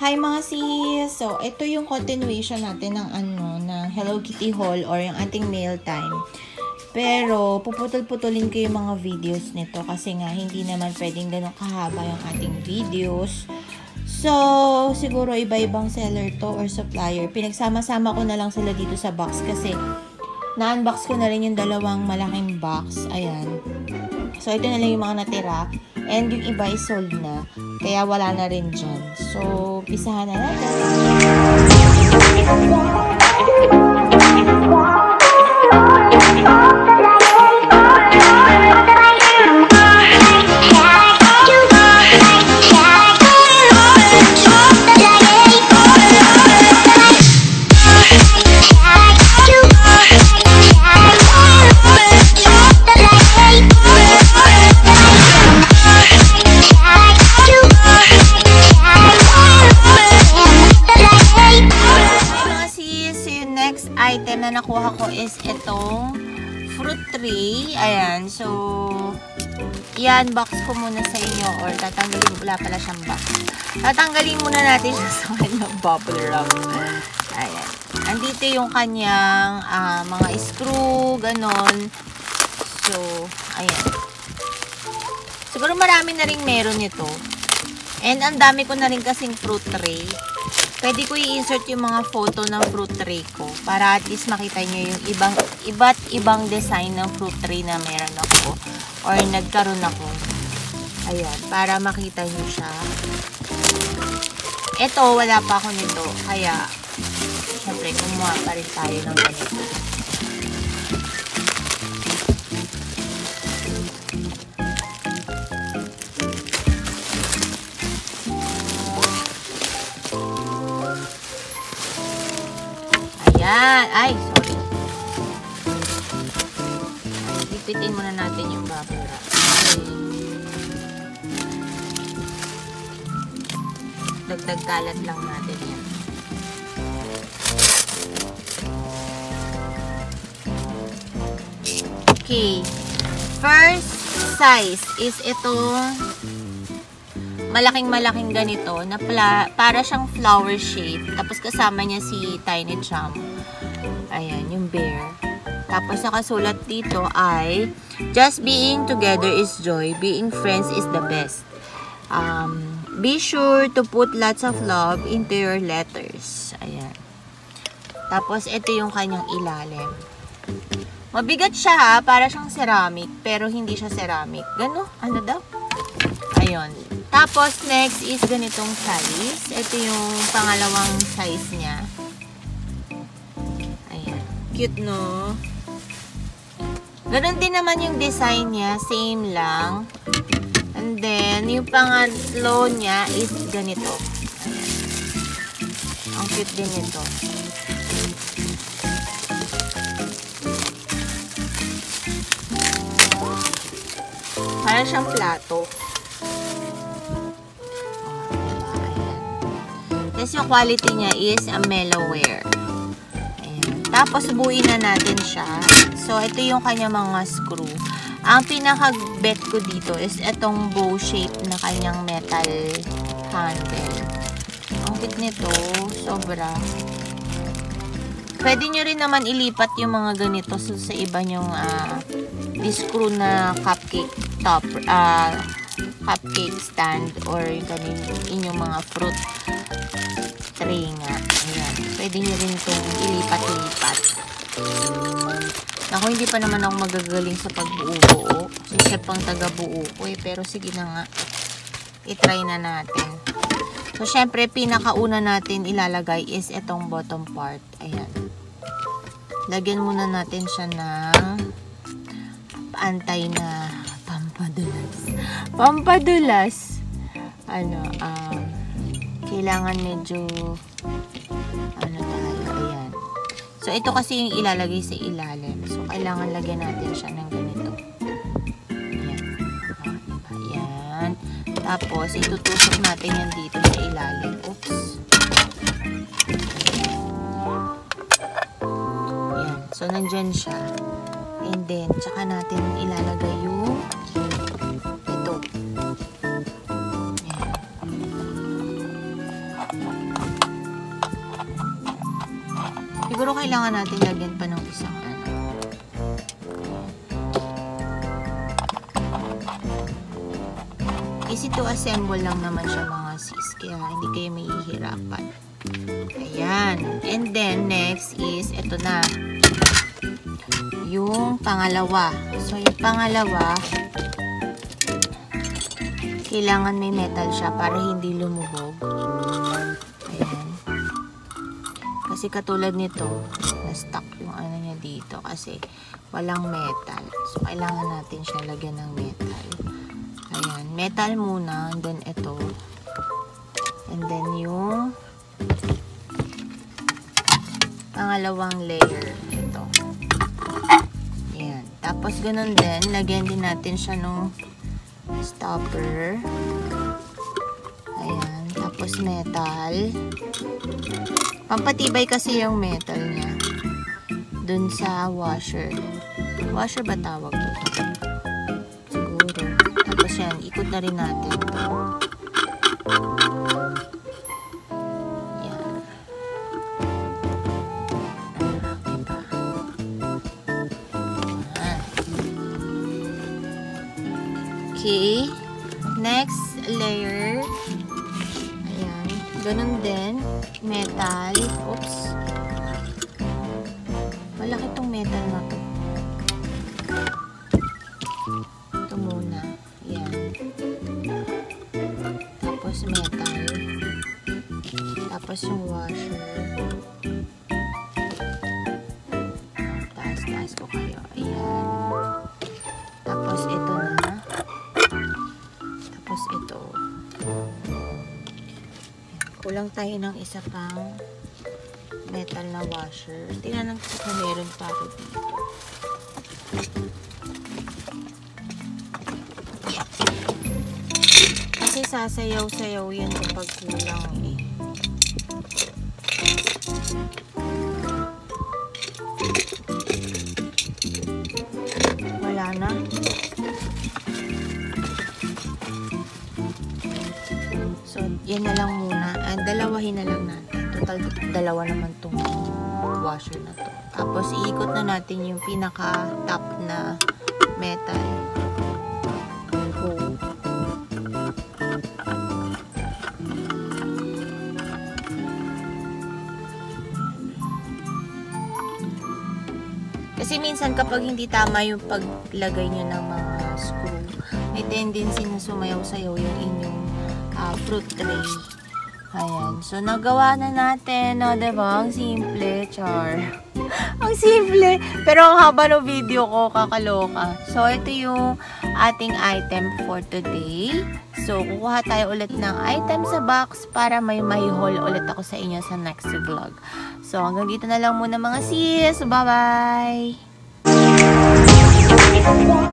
Hi mga sis! So, ito yung continuation natin ng ng Hello Kitty haul or yung ating mail time. Pero, puputol-putulin ko yung mga videos nito kasi nga hindi naman pwedeng ganun kahaba yung ating videos. So, siguro iba-ibang seller to or supplier. Pinagsama-sama ko na lang sila dito sa box kasi na-unbox ko na rin yung dalawang malaking box. Ayan. So, ito na lang yung mga natira. And yung iba is sold na. Kaya wala na rin dyan. So, pisahan na natin. Item na nakuha ko is itong fruit tray. Ayan. So, i-unbox ko muna sa inyo or tatanggalin, wala pala siyang box. Tatanggalin muna natin siya sa kanyang bubble wrap. Ayan. Andito yung kanyang mga screw, ganon. So, ayan. Siguro marami na rin meron nito. And ang dami ko na rin kasing fruit tray. Pwede ko i-insert yung mga photo ng fruit tray ko para at least makita nyo yung iba't ibang design ng fruit tray na meron ako or nagkaroon ako. Ayan, para makita nyo siya. Ito, wala pa ako nito. Kaya, syempre, kumuha pa rin tayo ng ganito. Ayan. Ay, sorry. Lipitin muna natin yung bubble wrap. Dagdag kalat lang natin yan. Okay. First size is itong malaking ganito na para siyang flower shape. Tapos kasama niya si Tiny Chum. Ayan, yung bear. Tapos nakasulat dito ay just being together is joy. Being friends is the best. Be sure to put lots of love into your letters. Ayan. Tapos ito yung kanyang ilalim. Mabigat siya ha, para siyang ceramic. Pero hindi siya ceramic. Gano? Ano daw? Ayun. Tapos, next is ganitong size. Ito yung pangalawang size niya. Ayan. Cute, no? Ganon din naman yung design niya. Same lang. And then, yung pangatlo niya is ganito. Ayan. Ang cute din ito. Parang siyang plato. Tapos yung quality niya is a mellowware. Ayan. Tapos buuin na natin siya. So, ito yung kanya mga screw. Ang pinaka-bet ko dito is itong bow shape na kanyang metal handle. Ang cute nito. Sobra. Pwede nyo rin naman ilipat yung mga ganito sa iba nyong screw na cupcake top. Cupcake stand or inyong mga fruit tray nga. Ayan. Pwede nyo rin itong ilipat-lipat. Ako, hindi pa naman ako magagaling sa pagbuo-buo. So, siya pang taga-buo ko eh. Pero sige na nga. I-try na natin. So, syempre, pinakauna natin ilalagay is itong bottom part. Ayan. Lagyan muna natin siya ng antay na pampadulas. Pampadulas. Kailangan medyo tayo. Ayan. So, ito kasi yung ilalagay sa ilalim. So, kailangan lagyan natin siya ng ganito. Ayan. Ayan. Tapos, itutusok natin yan dito sa ilalim. Oops. Ayan. So, nandyan siya. And then, tsaka natin ilalagay yung ito. Siguro kailangan natin lagyan pa ng isang easy to assemble lang naman siya mga sis, kaya hindi kayo mahihirapan. Ayan. And then, next is, ito na. Yung pangalawa. So, yung pangalawa, kailangan may metal siya para hindi lumubog. Ayan. Kasi katulad nito, na-stuck yung ano niya dito kasi walang metal. So, kailangan natin siya lagyan ng metal. Ayan. Metal muna, and then ito. And then yung pangalawang layer. Ito. Ayan. Tapos, ganun din. Lagyan din natin siya nung stopper. Ayan. Tapos, metal. Pampatibay kasi yung metal niya. Dun sa washer. Washer ba tawag dito? Siguro. Tapos, yan. Ikot na rin natin. Okay. Next layer. Ayan. Ganun din. Metal. Oops. Malaki tong metal na to. Ito muna. Ayan. Tapos metal. Tapos yung washer. Taas ko kayo. Ayan. Tapos ito na. Tapos ito. Kulang tayo ng isa pang metal na washer. Tingnan natin kung meron pa ako dito. Kasi sasayaw-sayaw yan kapag kulang eh. Wala na. So, yan na lang muna. Dalawahin na lang natin. Total, dalawa naman tong washer na to. Tapos, iikot na natin yung pinaka-top na metal hole. Kasi minsan kapag hindi tama yung paglagay nyo ng mga screw, may tendency na sumayaw-sayaw yung inyong fruit tray. Ayan. So, nagawa na natin. No, diba? Ang simple, char. Ang simple. Pero ang haba ng video ko, kakaloka. So, ito yung ating item for today. So, kukuha tayo ulit ng item sa box para may haul ulit ako sa inyo sa next vlog. So, hanggang dito na lang muna mga sis. Bye-bye!